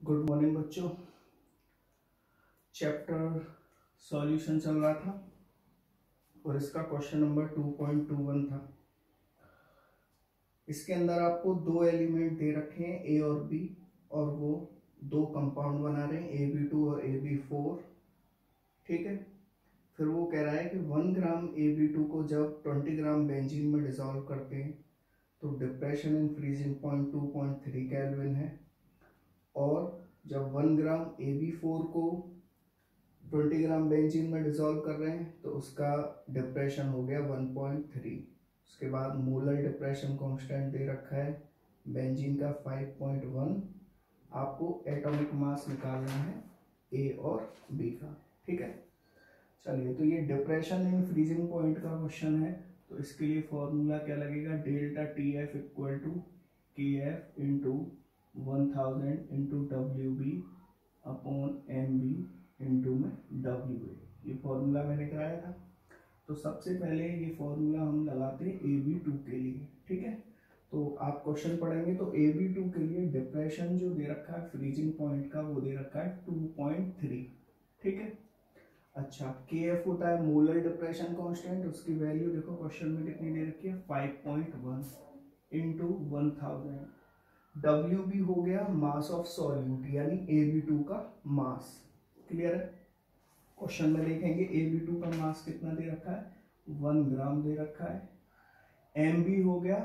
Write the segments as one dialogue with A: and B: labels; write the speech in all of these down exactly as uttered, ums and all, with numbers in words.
A: Good morning बच्चों। Chapter solution चल रहा था और इसका question number two point two one था। इसके अंदर आपको दो एलिमेंट दे रखे हैं ए और बी, और वो दो कंपाउंड बना रहे हैं ए बी टू और ए बी फोर। ठीक है, फिर वो कह रहा है कि one gram A B two को जब ट्वेंटी ग्राम बेंजीन में डिसॉल्व करते हैं तो depression in freezing point two point three kelvin है, और जब one gram A B four को ट्वेंटी ग्राम बेंजीन में डिसॉल्व कर रहे हैं तो उसका डिप्रेशन हो गया वन पॉइंट थ्री। उसके बाद मोलर डिप्रेशन कांस्टेंट दे रखा है बेंजीन का फाइव पॉइंट वन। आपको एटॉमिक मास निकालना है ए और बी का। ठीक है, चलिए, तो ये डिप्रेशन इन फ्रीजिंग पॉइंट का क्वेश्चन है, तो इसके लिए फॉर्मूला क्या लगेगा, delta T F equal to K F into one thousand into W B upon M B into में डब्ल्यू ए। ये फॉर्मूला मैंने कराया था। तो सबसे पहले ये फॉर्मूला हम लगाते हैं ए बी टू के लिए। ठीक है, तो आप क्वेश्चन पढ़ेंगे तो ए बी टू के लिए डिप्रेशन जो दे रखा है फ्रीजिंग पॉइंट का वो दे रखा है टू पॉइंट थ्री। ठीक है, अच्छा, के एफ होता है मोलर डिप्रेशन कांस्टेंट, उसकी वैल्यू देखो क्वेश्चन में कितनी दे रखी है five point one into one thousand. W B हो गया मास ऑफ सॉल्यूट यानी ए बी टू का मास। क्लियर है, क्वेश्चन में देखेंगे ए बी टू का मास कितना दे रखा है वन ग्राम दे रखा है। एम बी हो गया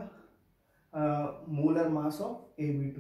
A: molar mass of A B two,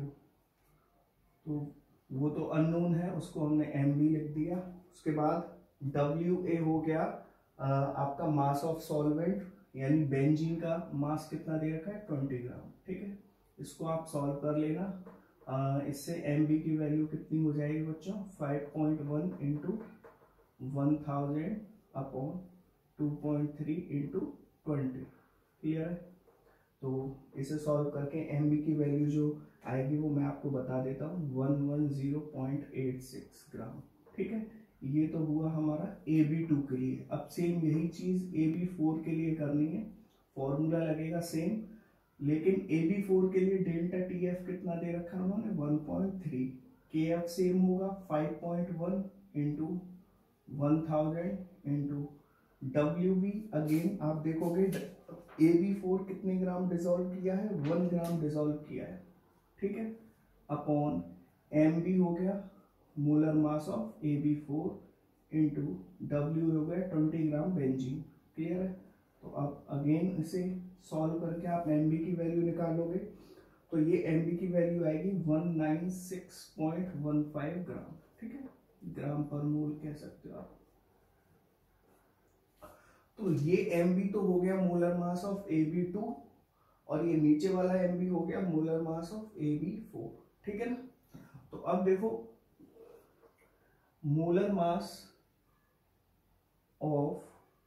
A: तो वो तो अननोन है, उसको हमने एम बी लिख दिया। उसके बाद डब्ल्यू ए हो गया आ, आपका मास ऑफ सॉल्वेंट यानी बेंजीन का मास कितना दे रखा है ट्वेंटी ग्राम। ठीक है, इसको आप सॉल्व कर लेना। आ, इससे एम बी की वैल्यू कितनी हो जाएगी बच्चों, five point one into one thousand upon two point three into twenty. Clear है, तो इसे सॉल्व करके एम बी की वैल्यू जो आएगी वो मैं आपको बता देता हूँ, one one zero point eight six gram. ठीक है, ये तो हुआ हमारा ए बी टू के लिए। अब सेम यही चीज ए बी फोर के लिए करनी है, फॉर्मूला लगेगा सेम, लेकिन ए बी फोर के लिए डेल्टा टी एफ कितना दे रखा है उन्होंने one point three. K F same होगा five point one into one thousand into W B. Again आप देखोगे ए बी फोर कितने ग्राम डिसॉल्व किया है, वन ग्राम डिसॉल्व किया है। ठीक है, अपॉन एम बी हो गया molar mass of A B four into W हो गया ट्वेंटी ग्राम बेंजीन। क्लियर है, तो अब अगेन इसे सॉल्व करके आप एम बी की वैल्यू निकालोगे तो ये एम बी की वैल्यू आएगी one nine six point one five gram. ठीक है, ग्राम पर मोल कह सकते हो आप। तो ये एम बी तो हो गया molar mass of A B two, और ये नीचे वाला एम बी हो गया molar mass of A B four. ठीक है ना, तो अब देखो molar mass of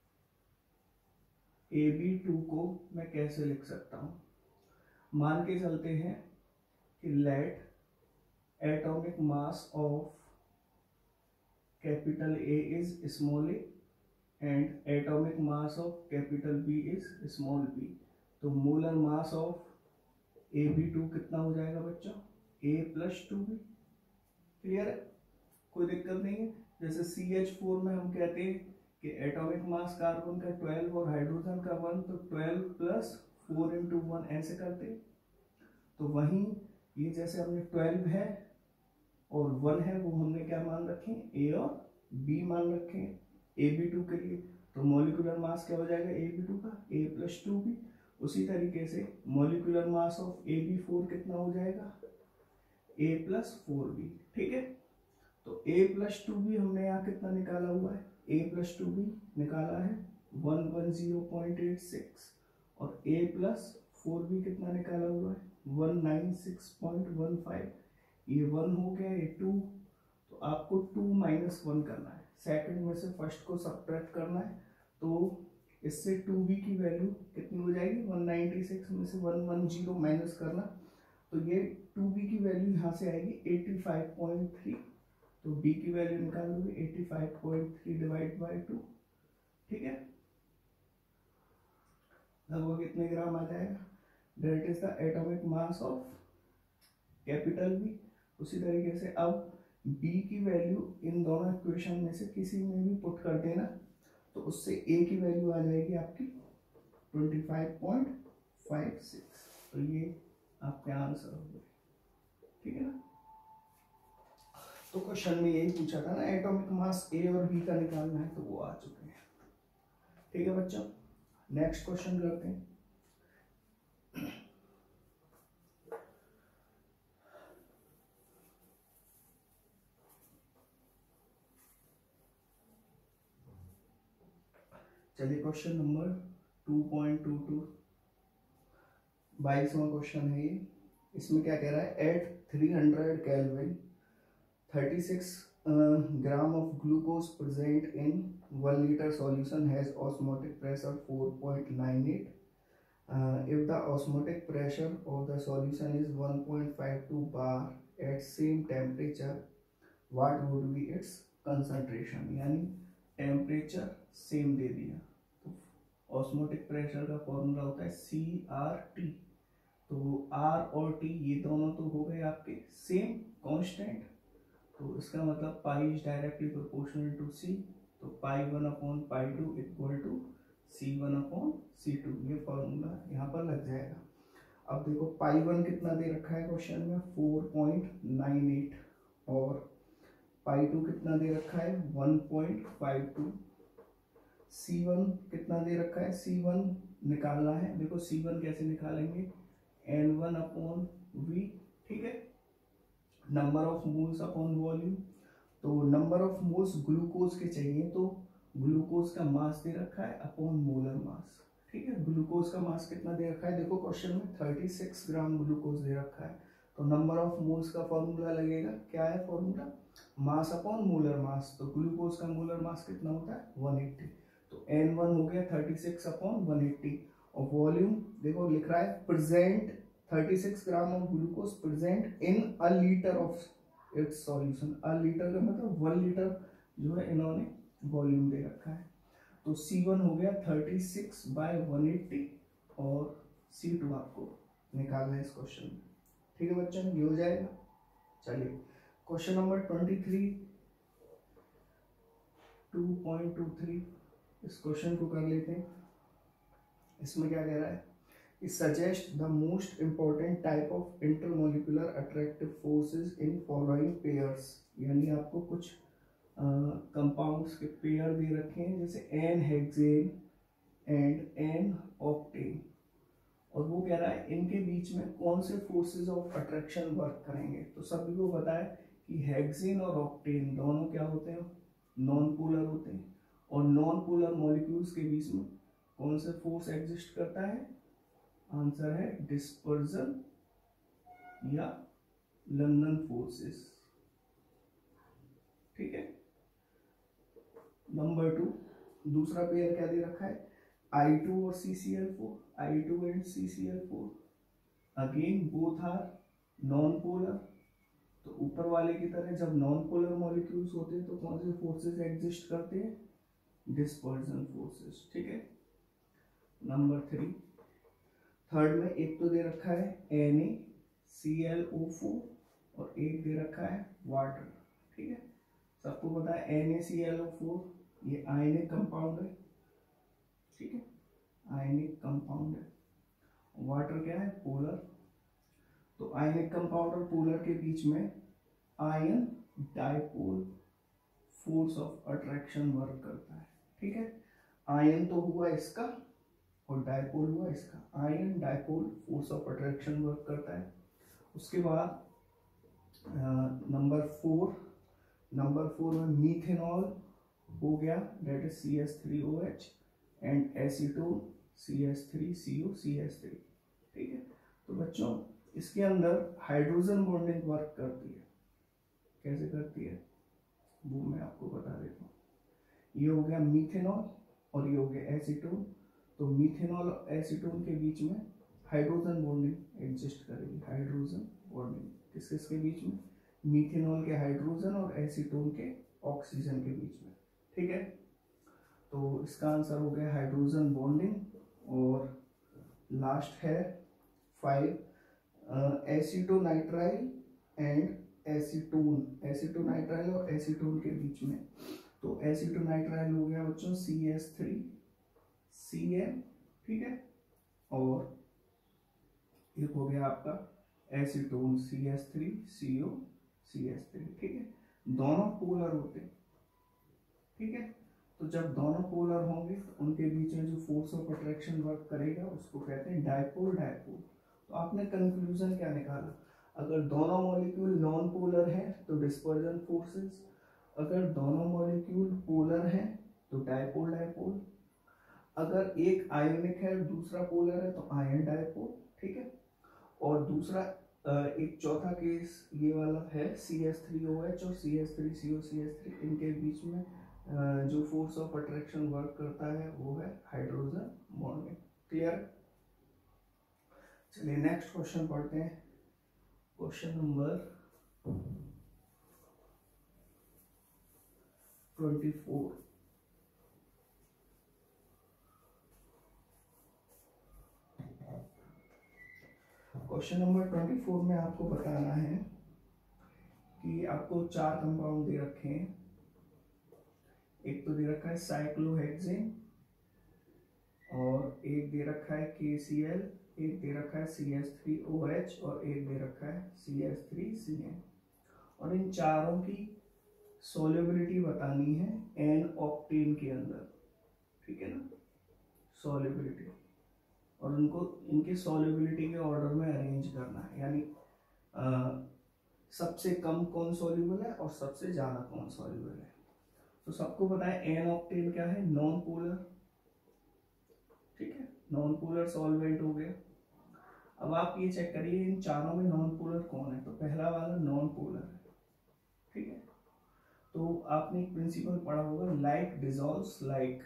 A: A B two को मैं कैसे लिख सकता हूं, मान के चलते हैं कि let atomic mass of capital A is small a and atomic mass of capital B is small b. तो molar mass of A B two कितना हो जाएगा बच्चों, A plus two B. Clear है, कोई दिक्कत नहीं है। जैसे सी एच फोर में हम कहते हैं कि एटॉमिक मास कार्बन का ट्वेल्व और हाइड्रोजन का वन, तो twelve plus four into one ऐसे करते हैं। तो वहीं ये जैसे हमने ट्वेल्व है और वन है, वो हमने क्या मान रखे, ए और बी मान रखे हैं ए बी टू के लिए। तो मॉलिक्यूलर मास क्या हो जाएगा ए बी टू का, ए प्लस टू बी। उसी तरीके से molecular mass of A B four कितना हो जाएगा, ए प्लस फोर बी। ठीक है, तो a प्लस टू बी हमने यहाँ कितना निकाला हुआ है, a प्लस टू बी निकाला है one one zero point eight six, और a प्लस फोर बी कितना निकाला हुआ है one nine six point one five. ये वन हो गया, ये टू, तो आपको टू माइनस वन करना है, सेकंड में से फर्स्ट को सब्ट्रैक्ट करना है। तो इससे टू बी की वैल्यू कितनी हो जाएगी, वन नाइन्टी सिक्स में से वन वन जीरो माइनस करना, तो ये टू बी की वैल्यू यहाँ से आएगी एटी फाइव पॉइंट थ्री। तो b की वैल्यू निकालोगे eighty five point three divide by two. ठीक है, लगभग कितने ग्राम आ जाएगा, that is the atomic mass of capital B. उसी तरीके से अब b की वैल्यू इन दोनों इक्वेशन में से किसी में भी पुट कर देना, तो उससे a की वैल्यू आ जाएगी आपकी twenty five point five six. तो ये आपके आंसर हो गए, ठीक है ना। तो क्वेश्चन में यही पूछा था ना, एटॉमिक मास ए और बी का निकालना है, तो वो आ चुके हैं, ठीक है बच्चों। नेक्स्ट क्वेश्चन करते हैं। चलिए question number two point two two, बाईसवां क्वेश्चन है ये। इसमें क्या कह रहा है, at three hundred kelvin thirty six gram of glucose present in one litre solution has osmotic pressure four point nine eight. If the osmotic pressure of the solution is one point five two bar at same temperature, what would be its concentration. यानी temperature same दे दिया, तो osmotic pressure का formula होता है C R T. तो R और T ये दोनों तो हो गए आपके सेम कांस्टेंट, तो इसका मतलब pi is directly proportional to C, तो pi one upon pi two equal to C one upon C two, ये फॉर्मूला यहाँ पर लग जाएगा। अब देखो पाई वन कितना दे रखा है क्वेश्चन में, फोर पॉइंट नाइन एट, और पाई टू कितना दे रखा है, one point five two. C one कितना दे रखा है, सी वन निकालना है। देखो सी वन कैसे निकालेंगे, एन वन अपॉन वी, ठीक है, number of moles upon volume. तो नंबर ऑफ मोल्स ग्लूकोज के चाहिए, तो ग्लूकोज का मास दे रखा है अपॉन मोलर मास, ठीक है। ग्लूकोज का मास कितना दे रखा है, देखो क्वेश्चन में थर्टी सिक्स ग्राम ग्लूकोज दे रखा है, तो नंबर ऑफ मोल्स का फॉर्मूला लगेगा, क्या है formula, mass upon molar mass. तो ग्लूकोज का मोलर मास कितना होता है, वन एट्टी, तो एन वन हो गया thirty six upon one eighty. और वॉल्यूम देखो लिख रहा है present thirty six gram of glucose present in a litre of its solution. A litre का मतलब वन लीटर जो है इन्होंने वॉल्यूम दे रखा है। तो सी वन हो गया thirty six by one eighty, और सी टू आपको निकालना है इस क्वेश्चन में, ठीक है बच्चों, ये हो जाएगा। चलिए question number twenty three two point two three, इस क्वेश्चन को कर लेते हैं। इसमें क्या कह रहा है, it suggests the most important type of intermolecular attractive forces in following pairs। यानी आपको कुछ कंपाउंड्स uh, के पेयर दे रखे हैं, जैसे N hexane and N octane, और वो कह रहा है इनके बीच में कौन से फोर्सेस ऑफ अट्रैक्शन वर्क करेंगे। तो सभी को पता है कि हेक्सेन और ऑक्टेन दोनों क्या होते हैं, नॉन पोलर होते हैं, और नॉन पोलर मॉलिक्यूल्स के बीच में कौन सा फोर्स एग्जिस्ट करता है, आंसर है डिस्पर्जन या लंदन फोर्सेस, ठीक है। नंबर टू, दूसरा पेयर क्या दे रखा है, आई टू और C C L four, I two and C C L four, again both are non polar. तो ऊपर वाले की तरह जब नॉन पोलर मॉलिक्यूल्स होते हैं तो कौन से फोर्सेस एग्जिस्ट करते हैं, डिस्पर्जन फोर्सेस, ठीक है। नंबर थ्री, थर्ड में एक तो दे रखा है N A C L O four और एक दे रखा है वाटर, ठीक है। सबको पता है N A C L O four ये आयनिक कंपाउंड है, ठीक है, आयनिक कंपाउंड है। वाटर क्या है, पोलर। तो आयनिक कंपाउंड और पोलर के बीच में ion dipole force of attraction work करता है, ठीक है। आयन तो हुआ इसका और डायपोल हुआ इसका, ion dipole force of attraction work करता है। उसके बाद नंबर फोर, नंबर फोर में मीथेनॉल हो गया, that is C S three O H and acetone C S three C O C S three, ठीक है। तो बच्चों इसके अंदर हाइड्रोजन बॉन्डिंग वर्क करती है, कैसे करती है वो मैं आपको बता देता हूँ। ये हो गया मीथेनॉल और ये हो गया एसीटोन। तो मीथेनॉल और एसीटोन के बीच में हाइड्रोजन बॉन्डिंग एग्जिस्ट करेगी, हाइड्रोजन बॉन्डिंग किस किस के बीच में, मीथेनॉल के हाइड्रोजन और एसीटोन के ऑक्सीजन के बीच में, ठीक है। तो इसका आंसर हो गया हाइड्रोजन बॉन्डिंग। और लास्ट है five, acetonitrile and acetone, acetonitrile और एसीटोन के बीच में। तो एसीटोनाइट्राइल हो गया बच्चों C S three C N, ठीक है, और एक हो गया आपका acetone C S three C O C S three, ठीक है, दोनों पोलर होते हैं, ठीक है। तो जब दोनों पोलर होंगे तो उनके बीच में जो फोर्स ऑफ अट्रैक्शन वर्क करेगा उसको कहते हैं डायपोल डायपोल। तो आपने कंक्लूजन क्या निकाला, अगर दोनों मॉलिक्यूल नॉन पोलर हैं तो डिस्पर्जन फोर्सेस, अगर दोनों मॉलिक्यूल पोलर हैं तो डायपोल डायपोल, अगर एक आयोनिक है दूसरा पोलर है तो आयन डायपोल, ठीक है। और दूसरा एक चौथा केस ये वाला है C S three O H और C S three C O C S three, इनके बीच में जो फोर्स ऑफ अट्रैक्शन वर्क करता है वो है हाइड्रोजन बॉन्डिंग। क्लियर? चलिए नेक्स्ट क्वेश्चन पढ़ते हैं, question number twenty four. Question number twenty four में आपको बताना है कि आपको चार कंपाउंड दे रखे हैं, एक तो दे रखा है साइक्लोहेक्सेन और एक दे रखा है के सी एल, एक दे रखा है C S three O H और एक दे रखा है C S three C N, और इन चारों की सॉल्युबिलिटी बतानी है एन ऑक्टेन के अंदर, ठीक है ना, सॉल्युबिलिटी, और उनको इनके सॉल्युबिलिटी के ऑर्डर में अरेंज करना है, यानी आ, सबसे कम कौन सॉल्युबल है और सबसे ज्यादा कौन सॉल्युबल है। तो सबको पता है एन ऑक्टेन क्या है, नॉन पोलर, ठीक है, नॉन पोलर सॉल्वेंट हो गया। अब आप ये चेक करिए इन चारों में नॉन पोलर कौन है, तो पहला वाला नॉन पोलर है, ठीक है। तो आपने एक प्रिंसिपल पढ़ा होगा like dissolves like,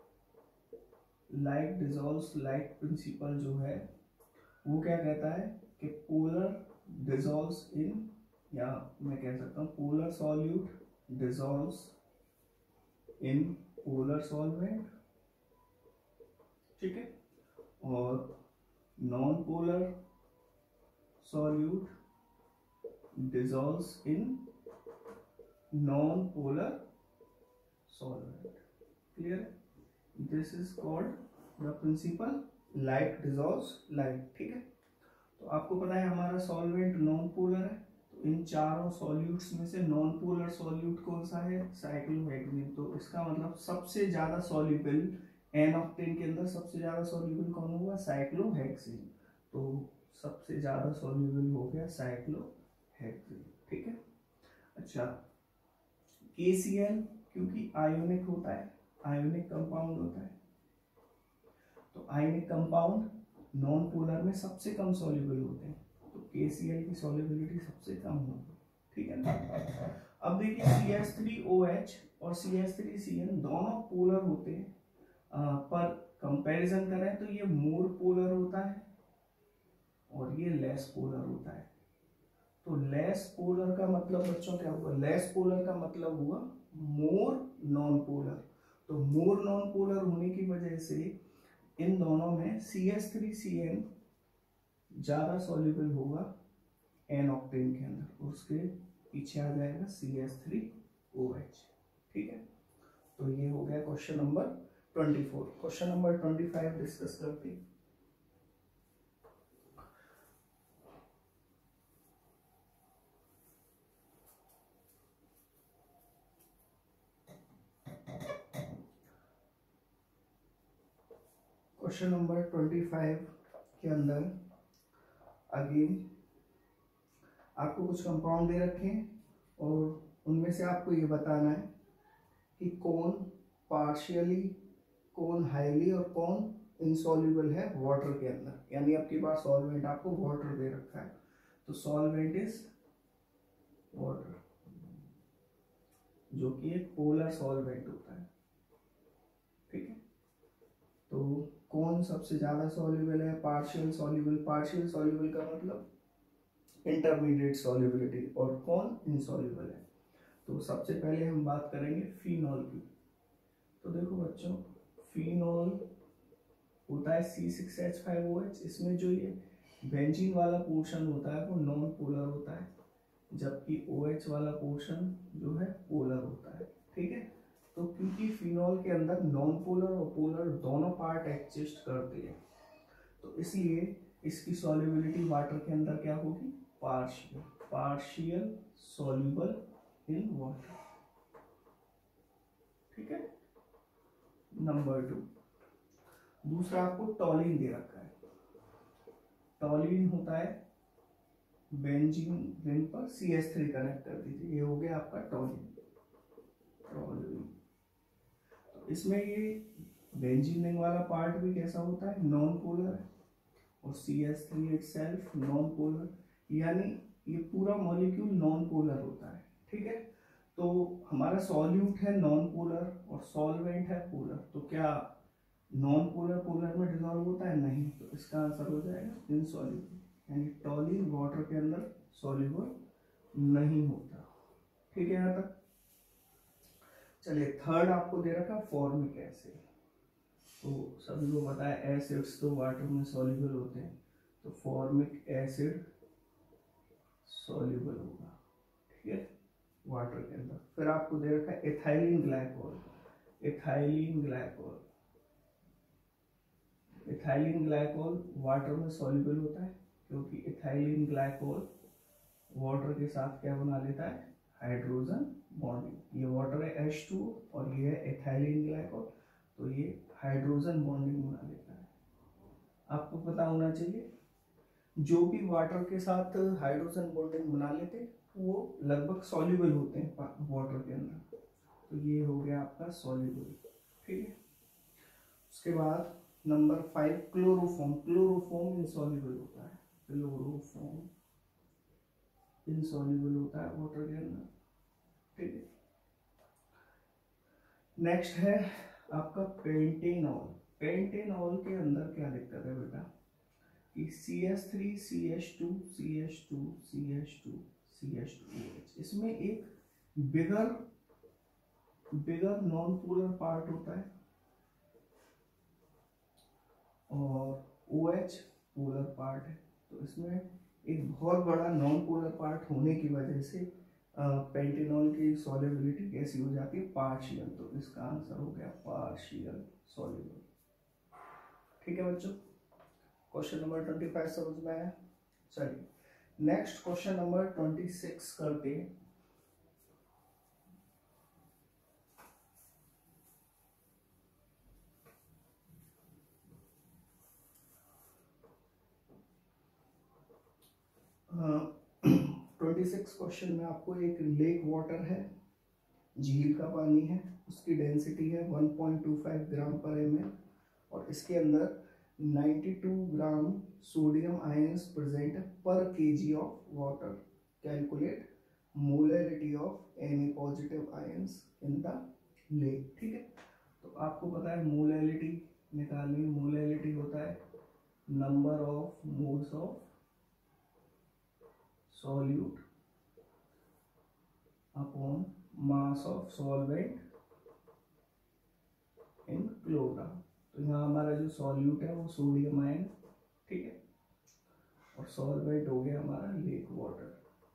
A: like dissolves like principle जो है वो क्या कहता है कि पोलर डिसॉल्व्स इन, या मैं कह सकता हूँ polar solute dissolves in polar solvent, ठीक है, और non polar solute dissolves in non polar solvent. Clear? This is called the principle like dissolves like, ठीक है। तो आपको पता है हमारा सॉल्वेंट नॉन पोलर है, तो इन चारों सॉल्यूट्स में से नॉन पोलर सॉल्यूट कौन सा है, साइक्लोहेक्सेन। तो इसका मतलब सबसे ज्यादा सॉल्युबल एन ऑक्टेन के अंदर सबसे ज्यादा सॉल्युबल कौन होगा, साइक्लोहेक्सेन। तो सबसे ज्यादा सॉल्युबल हो गया साइक्लोहेक्सेन, ठीक है। अच्छा, के सी एल क्योंकि आयोनिक होता है, आयोनिक कंपाउंड होता है, तो आयोनिक कंपाउंड नॉन पोलर में सबसे कम सॉल्युबल होते हैं, तो के सी एल की सॉल्युबिलिटी सबसे कम होगी, ठीक है ना। अब देखिए C S three O H और C S three C N दोनों पोलर होते हैं, आ, पर कंपैरिजन करें तो ये मोर पोलर होता है और ये लेस पोलर होता है। तो लेस पोलर का मतलब बच्चों क्या हुआ, लेस पोलर का मतलब हुआ मोर नॉन पोलर। तो मोर नॉन पोलर होने की वजह से इन दोनों में C S three C N ज्यादा सॉल्युबल होगा एन ऑक्टेन के अंदर, उसके पीछे आ जाएगा C S three O H, ठीक है। तो ये हो गया question number twenty four. Question number twenty five discuss करते हैं। क्वेश्चन नंबर ट्वेंटी फाइव के अंदर अगेन आपको कुछ कंपाउंड दे रखे हैं और उनमें से आपको ये बताना है कि कौन पार्शियली, कौन हाईली और कौन इनसॉल्युबल है वाटर के अंदर। यानी आपके पास सॉल्वेंट आपको वाटर दे रखा है, तो सॉल्वेंट इज वाटर, जो कि एक पोलर सॉल्वेंट होता है, ठीक है। तो कौन सबसे ज्यादा सॉल्युबल है, पार्शियल सॉल्युबल, पार्शियल सॉल्युबल का मतलब इंटरमीडिएट सॉल्युबिलिटी, और कौन इनसॉल्युबल है। तो सबसे पहले हम बात करेंगे फिनॉल की। तो देखो बच्चों, फिनॉल होता है C six H five O H, इसमें जो ये बेंजीन वाला पोर्शन होता है वो नॉन पोलर होता है, जबकि OH वाला पोर्शन जो है पोलर होता है। ठीक है, तो क्योंकि फिनॉल के अंदर नॉन पोलर और पोलर दोनों पार्ट एग्जिस्ट करते हैं, तो इसलिए इसकी सॉल्युबिलिटी वाटर के अंदर क्या होगी, partial partial soluble in water. ठीक है, नंबर टू, दूसरा आपको टॉलिन दे रखा है। टॉलिन होता है बेंजीन रिंग पर सी एच थ्री कनेक्ट कर दीजिए, ये हो गया आपका टॉलिन। टॉलिन तो इसमें ये बेंजीन रिंग वाला पार्ट भी कैसा होता है, नॉन पोलर है, और C H three itself non polar, यानी ये पूरा मॉलिक्यूल नॉन पोलर होता है। ठीक है, तो हमारा सॉल्यूट है नॉन पोलर और सॉल्वेंट है पोलर, तो क्या नॉन पोलर पोलर में डिसॉल्व होता है, नहीं, तो इसका आंसर हो जाएगा इनसॉल्युबल, यानी टॉलिन वाटर के अंदर सॉल्युबल नहीं होता। ठीक है यहाँ तक। चलिए थर्ड आपको दे रखा फॉर्मिक एसिड, तो सभी को पता है एसिड्स तो वाटर में सॉल्युबल होते हैं, तो फॉर्मिक एसिड सॉल्युबल होगा। ठीक है, वाटर के अंदर। फिर आपको दे रखा है ethylene glycol. Ethylene glycol ethylene glycol water में सॉल्युबल होता है, क्योंकि एथाइलिन ग्लाइकोल वाटर के साथ क्या बना लेता है, हाइड्रोजन बॉन्डिंग। ये वाटर है एच टू और ये है एथाइलिन ग्लाइकोल, तो ये हाइड्रोजन बॉन्डिंग बना लेता है। आपको पता होना चाहिए जो भी वाटर के साथ हाइड्रोजन बॉन्डिंग बना लेते हैं वो लगभग सॉल्युबल होते हैं वाटर के अंदर, तो ये हो गया आपका सॉल्युबल। ठीक है, उसके बाद number five chloroform. Chloroform insoluble होता है, क्लोरोफॉर्म इनसॉल्युबल होता है वाटर के अंदर। ठीक है, नेक्स्ट है आपका पेंटेनॉल। पेंटेनॉल के अंदर क्या दिक्कत है बेटा कि C H three C H two C H two C H two C H two O H, इसमें एक bigger bigger non polar part होता है और OH पोलर पार्ट है, तो इसमें एक बहुत बड़ा नॉन पोलर पार्ट होने की वजह से पेंटेनॉल की सॉल्युबिलिटी कैसी हो जाती है, पार्शियल, तो इसका आंसर हो गया पार्शियल सॉल्युबल। ठीक है बच्चों, क्वेश्चन नंबर ट्वेंटी फाइव समझ में आया। चलिए next question number twenty six करते हैं। ट्वेंटी सिक्स क्वेश्चन में आपको एक लेक वाटर है, झील का पानी है, उसकी डेंसिटी है one point two five gram per M L और इसके अंदर ninety two gram sodium ions present per KG of water. Calculate molarity of any positive ions in the lake. ठीक है, तो आपको पता है मोलरिटी निकालनी। मोलरिटी होता है number of moles of solute upon mass of solvent in kilogram। तो यहाँ हमारा जो सॉल्यूट है वो सोडियम आयन, ठीक है, और सॉल्वेंट हो गया हमारा लेक वाटर।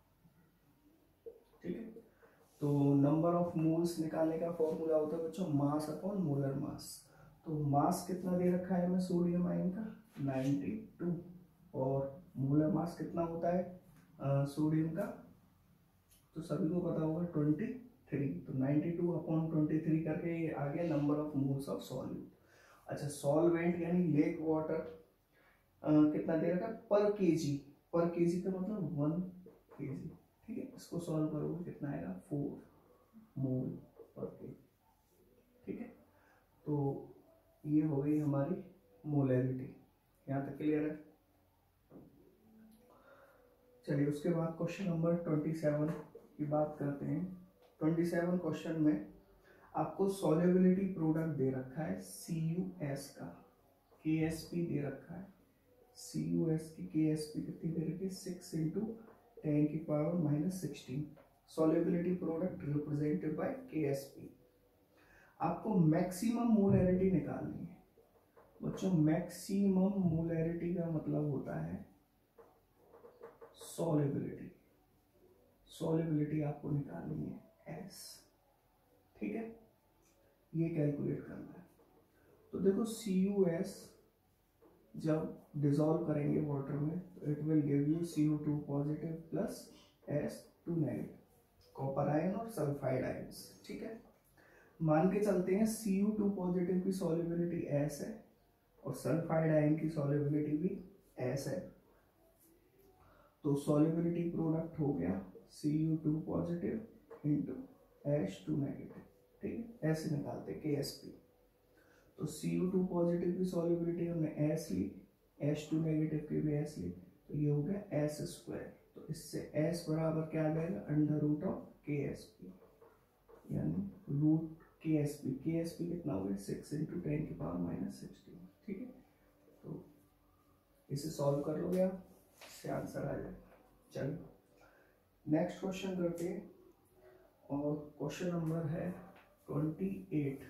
A: ठीक है, तो नंबर ऑफ मोल्स निकालने का फॉर्मूला होता है बच्चों मास अपॉन मोलर मास। तो मास कितना दे रखा है हमें सोडियम आयन का, नाइंटी टू, और मोलर मास कितना होता है सोडियम का, तो सभी को पता होगा ट्वेंटी थ्री। तो ninety two upon twenty three करके ये आ गया number of moles of solute. अच्छा, सॉल्वेंट यानी लेक वाटर कितना दे रखा है पर केजी। पर केजी का मतलब वन केजी। ठीक है, इसको सॉल्व करोगे कितना आएगा, फोर मोल पर केजी। ठीक है, तो ये हो गई हमारी मोलरिटी। यहाँ तक क्लियर है। चलिए उसके बाद क्वेश्चन नंबर ट्वेंटी सेवन की बात करते हैं। ट्वेंटी सेवन क्वेश्चन में आपको सॉल्युबिलिटी प्रोडक्ट दे रखा है सी यू एस का, के एस पी दे रखा है। सी यू एस की के एस पी कितनी दे रखी है, सिक्स इंटू टेन की power minus sixteen. Solubility product represented by K S P. आपको मैक्सिमम मोलरिटी निकालनी है बच्चों। मैक्सिमम मोलरिटी का मतलब होता है सॉल्युबिलिटी। सॉल्युबिलिटी आपको निकालनी है एस, ठीक है, ये कैलकुलेट करना है। तो देखो सी यू एस जब डिसॉल्व करेंगे वाटर में तो it will give you C U two positive plus S two negative, copper ion और सल्फाइड आयंस, ठीक है। मान के चलते हैं सी यू टू पॉजिटिव की सॉल्युबिलिटी एस है और सल्फाइड आयन की सॉल्युबिलिटी भी एस है, तो सॉल्युबिलिटी प्रोडक्ट हो गया C U two positive into H two negative, ठीक है, ऐसे निकालते के एस पी। तो सी यू टू पॉजिटिव की सॉल्युबिलिटी हमने एस ली, एच टू नेगेटिव की भी एस ली, तो ये हो गया एस स्क्वायर। तो इससे एस बराबर क्या आ जाएगा, under root of K S P, यानी root K S P, K S P कितना हो गया सिक्स इंटू टेन की पावर माइनस सिक्सटीन, ठीक है। तो इसे सॉल्व कर लोगे आप, इससे आंसर आ जाएगा। चलिए नेक्स्ट क्वेश्चन करते हैं, और क्वेश्चन नंबर है twenty eight.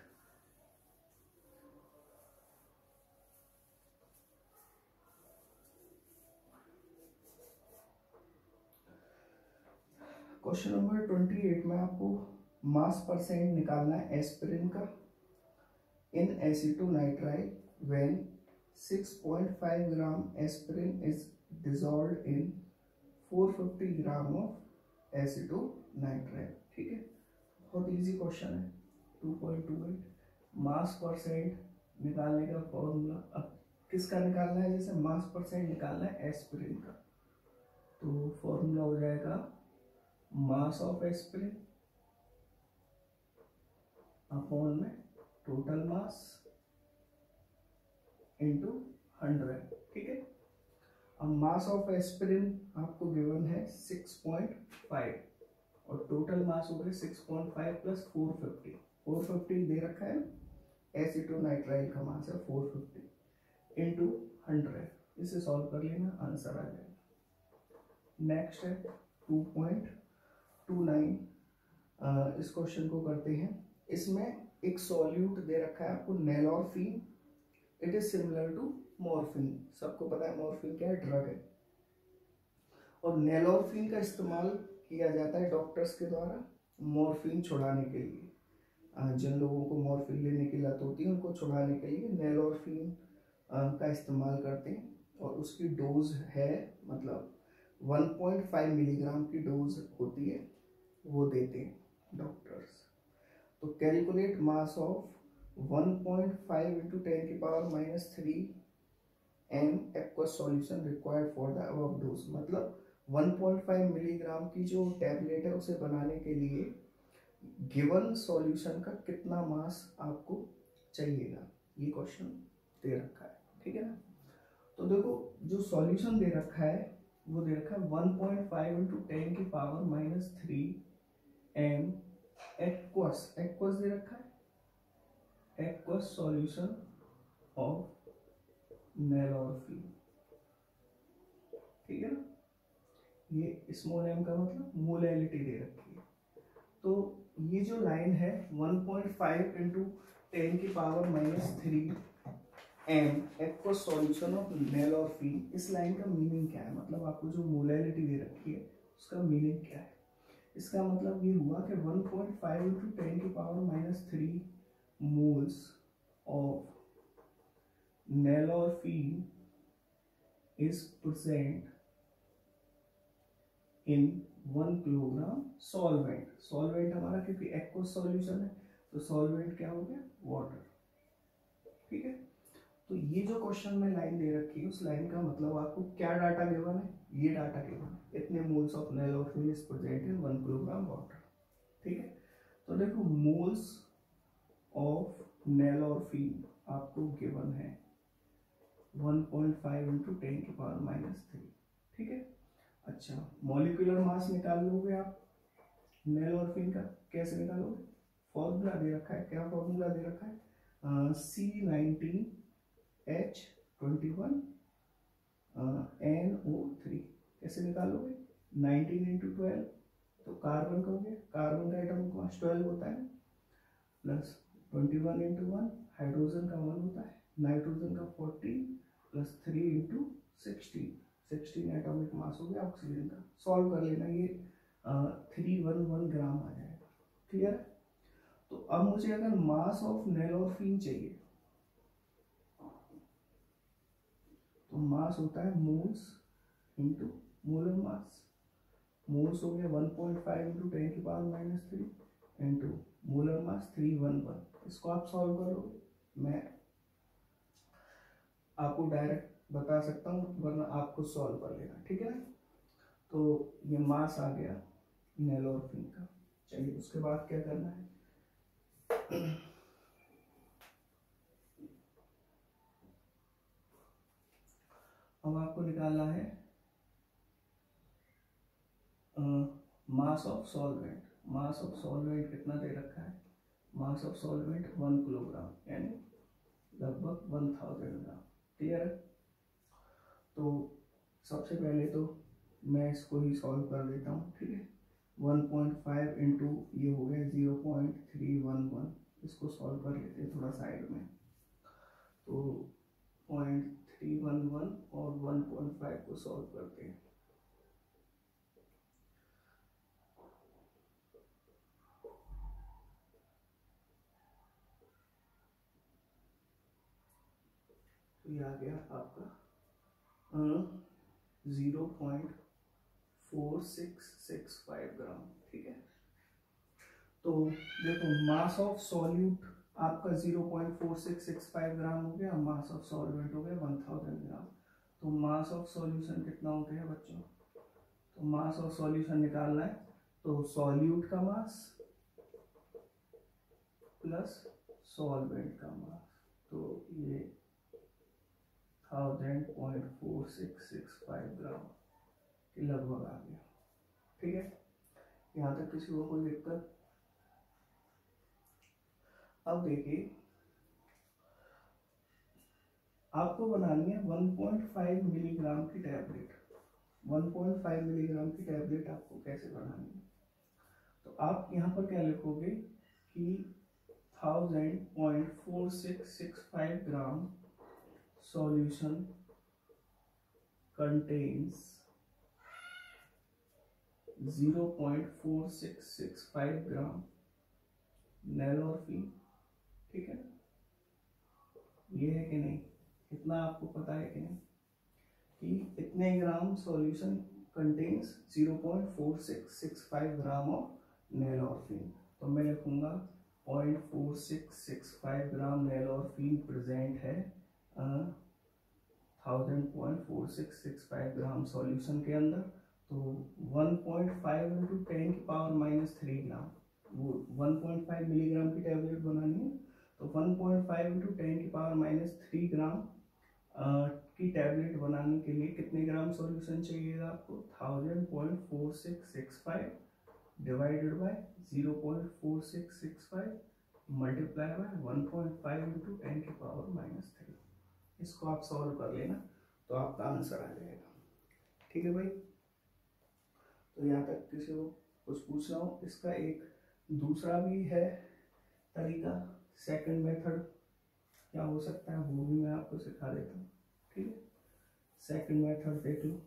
A: Question number twenty eight में आपको मास परसेंट निकालना है एस्पिरिन का in acetonitrile when six point five gram aspirin is dissolved in four fifty gram of acetonitrile, ठीक है। बहुत इजी क्वेश्चन है, two point two eight. Mass percent निकालने का फॉर्मूला, अब किसका निकालना है, जैसे मास परसेंट निकालना है एस्पिरिन का, तो फॉर्मूला हो जाएगा मास ऑफ एस्पिरिन अपॉन में टोटल मास इनटू हंड्रेड, ठीक है। अब मास ऑफ एस्पिरिन आपको गिवन है सिक्स पॉइंट फाइव और टोटल मास हो गया six point five plus four fifty, four fifty दे रखा है, एसीटोनाइट्राइल का मास है फोर फिफ्टी इनटू हंड्रेड, इसे सॉल्व कर लेना, आंसर आ जाएगा। नेक्स्ट है टू पॉइंट टू नाइन, इस क्वेश्चन को करते हैं। इसमें एक सॉल्यूट दे रखा है आपको nalorphine, it is similar to morphine, सबको पता है मॉर्फिन क्या है, ड्रग है, और नेलोरफिन का इस्तेमाल किया जाता है डॉक्टर्स के द्वारा मॉर्फिन छुड़ाने के लिए। जिन लोगों को मॉर्फिन लेने की लत होती है उनको छुड़ाने के लिए नेलोरफिन का इस्तेमाल करते हैं, और उसकी डोज है मतलब वन पॉइंट फाइव मिलीग्राम की डोज होती है, वो देते हैं डॉक्टर्स। तो calculate mass of one point five into ten की power minus three M aqueous solution required for the above dose, मतलब वन पॉइंट फाइव मिलीग्राम की जो टैबलेट है उसे बनाने के लिए गिवन सॉल्यूशन का कितना मास आपको चाहिएगा, ये क्वेश्चन दे रखा है, ठीक है ना। तो देखो जो सॉल्यूशन दे रखा है वो दे रखा है one point five into ten की power minus three M aqueous, aqueous दे रखा है, एक्वस सॉल्यूशन ऑफ नेलोरफिन, ठीक है ना। ये स्मॉल एम का मतलब मोलैलिटी दे रखी है। तो ये जो लाइन है one point five into ten की power minus three M aqueous solution of nalorphine, इस लाइन का मीनिंग क्या है, मतलब आपको जो मोलैलिटी दे रखी है उसका मीनिंग क्या है। इसका मतलब ये हुआ कि one point five into ten की power minus three moles of nalorphine is present in one kilogram solvent, solvent हमारा क्योंकि एक्वस सॉल्यूशन है तो सॉल्वेंट क्या हो गया, वाटर, ठीक है। तो ये जो क्वेश्चन में लाइन दे रखी है उस लाइन का मतलब आपको क्या डाटा गिवन है, ये डाटा गिवन है, इतने moles of nalorphine is present in one kilogram water, ठीक है। तो देखो मोल्स ऑफ नेलोरफिन आपको गिवन है one point five into ten की पावर माइनस थ्री, ठीक है। अच्छा मॉलिक्यूलर मास निकाल लोगे आप नेलोरफिन का, कैसे निकालोगे, फॉर्मूला दे रखा है, क्या फॉर्मूला दे रखा है, C nineteen H twenty one N O three, कैसे निकालोगे, नाइनटीन इंटू ट्वेल्व, तो कार्बन का हो गया, कार्बन का एटॉमिक मास ट्वेल्व होता है, plus twenty one into one, hydrogen का वन होता है, नाइट्रोजन का fourteen plus three into sixteen, sixteen atomic mass हो गया ऑक्सीजन का। सॉल्व कर लेना, ये थ्री वन वन ग्राम आ जाएगा। क्लियर है? तो अब मुझे अगर मास ऑफ नेलोरफिन चाहिए तो मास होता है moles into molar mass. Moles हो गया one point five into ten की power minus three into molar mass three one one. इसको आप सॉल्व करोगे, मैं आपको डायरेक्ट बता सकता हूँ वरना आपको सॉल्व कर लेना, ठीक है ना। तो ये मास आ गया नेलोरफिन का। चलिए उसके बाद क्या करना है, अब आपको निकालना है mass of solvent. Mass of solvent कितना दे रखा है, mass of solvent one kilogram यानी लगभग वन थाउजेंड ग्राम। क्लियर है? तो सबसे पहले तो मैं इसको ही सॉल्व कर देता हूँ, ठीक है। वन पॉइंट फाइव इंटू ये हो गया zero point three one one, इसको सॉल्व कर लेते हैं थोड़ा साइड में। तो पॉइंट थ्री वन वन और वन पॉइंट फाइव को सॉल्व करते हैं। तो ये आ गया आपका zero point four six six five gram, ठीक है। तो देखो मास ऑफ सॉल्यूट आपका zero point four six six five gram हो गया, मास ऑफ सॉल्वेंट हो गया वन थाउजेंड ग्राम। तो मास ऑफ सॉल्यूशन कितना हो गया बच्चों, तो मास ऑफ सॉल्यूशन निकालना है तो सॉल्यूट का मास प्लस सॉल्वेंट का मास, तो ये thousand point four six six five gram के लगभग आ गया, ठीक है। यहाँ तक किसी को कोई दिक्कत? अब देखिए आपको बनानी है वन पॉइंट फाइव मिलीग्राम की tablet. One point five milligram की टैबलेट आपको कैसे बनानी है, तो आप यहाँ पर क्या लिखोगे कि thousand point four six six five gram solution contains zero point four six six five gram nalorphine, ठीक है। ये है कि नहीं, इतना आपको पता है कि नहीं कि इतने gram solution contains zero point four six six five gram of nalorphine. तो मैं लिखूंगा point four six six five gram nalorphine present है thousand point four six six five gram solution के अंदर। तो one point five into ten की power minus three gram, वो one point five milligram की टैबलेट बनानी है तो one point five into ten की पावर माइनस थ्री ग्राम की टैबलेट बनाने के लिए कितने ग्राम सॉल्यूशन चाहिएगा आपको, thousand point four six six five divided by zero point four six six five multiply by one point five into ten की power minus three. इसको आप सॉल्व कर लेना तो आपका आंसर आ जाएगा, ठीक है भाई। तो यहाँ तक किसी को कुछ पूछना हो, इसका एक दूसरा भी है तरीका, सेकंड मेथड क्या हो सकता है वो भी मैं आपको सिखा देता हूँ, ठीक है। सेकंड मेथड देख लो।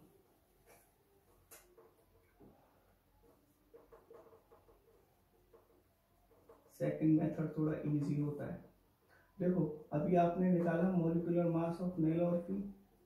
A: सेकंड मेथड थोड़ा इजी होता है। देखो अभी आपने निकाला मॉलिक्यूलर मास ऑफ नेलोरफिन,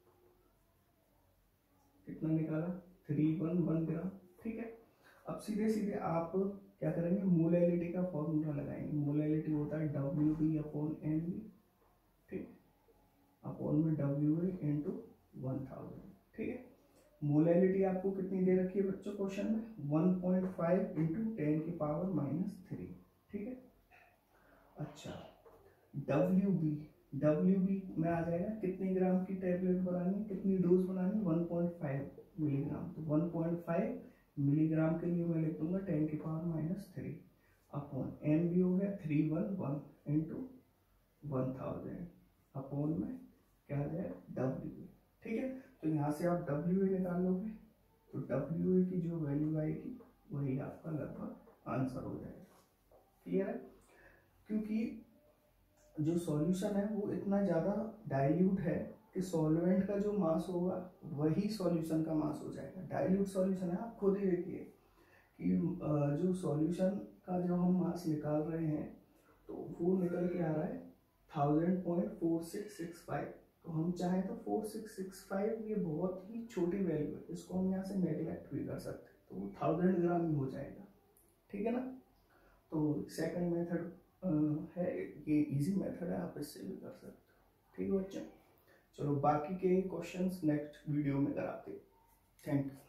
A: कितना निकाला थ्री वन वन ग्राम, ठीक है। अब सीधे सीधे आप क्या करेंगे, मोलैलिटी का फॉर्मूला लगाएंगे। मोलैलिटी होता है W B upon N B, ठीक, अपॉन में W A into one thousand, ठीक है। मोलैलिटी आपको कितनी दे रखी है बच्चों क्वेश्चन में, one point five into ten की पावर माइनस थ्री, ठीक है। अच्छा डब्ल्यू बी, डब्ल्यू बी में आ जाएगा कितने ग्राम की टैबलेट बनानी, कितनी डोज बनानी, वन पॉइंट फाइव मिलीग्राम। तो वन पॉइंट फाइव मिलीग्राम के लिए मैं लिख दूंगा टेन की power minus three upon M B हो गया three one one into one thousand upon में क्या आ जाए डब्ल्यू, ठीक है। तो यहाँ से आप डब्ल्यू ए निकाल लोगे तो डब्ल्यू ए की जो वैल्यू आएगी वही आपका लगभग आंसर हो जाएगा, क्लियर है। क्योंकि जो सॉल्यूशन है वो इतना ज़्यादा डाइल्यूट है कि सॉल्वेंट का जो मास होगा वही सॉल्यूशन का मास हो जाएगा। डाइल्यूट सॉल्यूशन है, आप खुद ही देखिए कि जो सॉल्यूशन का जो हम मास निकाल रहे हैं तो वो निकल के आ रहा है thousand point four six six five. तो हम चाहें तो फोर सिक्स सिक्स फाइव ये बहुत ही छोटी वैल्यू है, इसको हम यहाँ से नेगलेक्ट भी कर सकते हैं, तो वो थाउजेंड ग्राम ही हो जाएगा। ठीक है ना। तो सेकंड मेथड है, ये इजी मेथड है, आप इससे भी कर सकते हो। ठीक है बच्चों, चलो बाकी के क्वेश्चंस नेक्स्ट वीडियो में कराते हैं। Thank you.